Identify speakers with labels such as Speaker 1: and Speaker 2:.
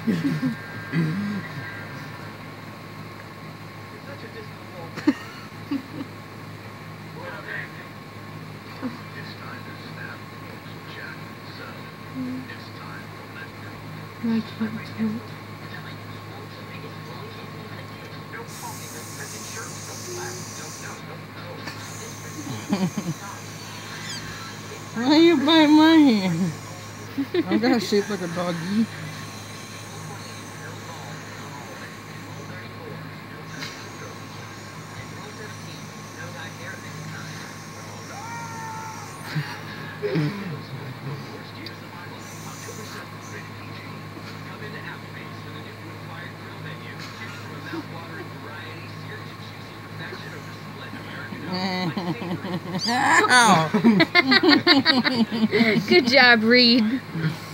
Speaker 1: I can't do it.
Speaker 2: Why you bite my hand? I got shaped like a doggy.
Speaker 1: Good job, Reed.